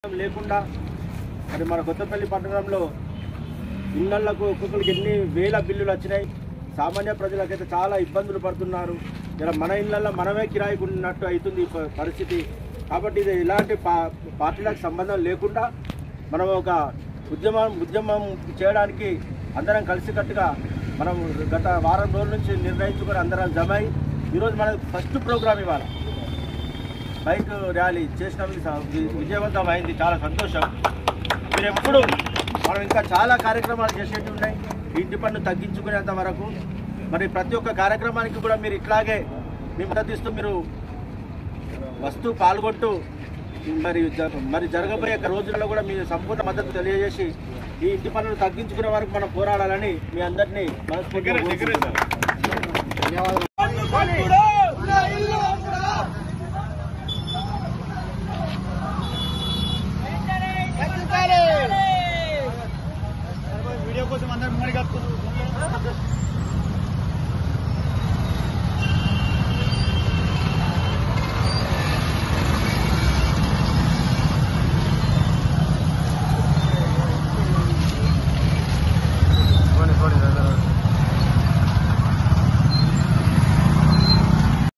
లేకుండా మరి మన కొత్తపల్లి పట్టణంలో ఇళ్లకు ఒక్కొక్కరికి ఎన్ని వేల బిల్లులు వచ్చినాయి. సామాన్య ప్రజలకైతే చాలా ఇబ్బందులు పడుతున్నారు. ఇలా మన ఇళ్లలో మనమే కిరాయికి ఉన్నట్టు అవుతుంది పరిస్థితి. కాబట్టి ఇది ఇలాంటి పార్టీలకు సంబంధం లేకుండా మనం ఒక ఉద్యమం చేయడానికి అందరం కలిసికట్టుగా మనం గత వారం రోజుల నుంచి నిర్ణయించుకొని అందరం జమై ఈరోజు మనకు ఫస్ట్ ప్రోగ్రాం ఇవాళ బైక్ ర్యాలీ చేసినందుకు విజయవంతం అయింది. చాలా సంతోషం. మీరు ఎప్పుడు మనం ఇంకా చాలా కార్యక్రమాలు చేసేవి ఉన్నాయి. ఇంటి పన్ను తగ్గించుకునేంత వరకు మరి ప్రతి ఒక్క కార్యక్రమానికి కూడా మీరు ఇట్లాగే మీ మద్దతు ఇస్తూ మీరు వస్తూ పాల్గొంటూ మరి జరగబోయే రోజుల్లో కూడా మీ సంపూర్ణ మద్దతు తెలియజేసి ఈ ఇంటి పన్నులు తగ్గించుకునే వరకు మనం పోరాడాలని మీ అందరినీ మనస్ఫూర్తిగా కోరుకుంటున్నాను. ధన్యవాదాలు. వీడియో కోసం అందరూ